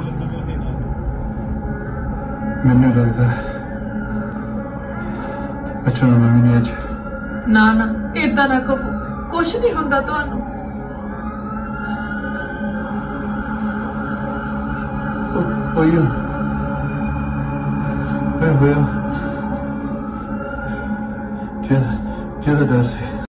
मैंने लगता बच्चों ने मम्मी ने आज ना ना इदा ना कहो कुछ नहीं होंदा तुहानू होया जेदा डर से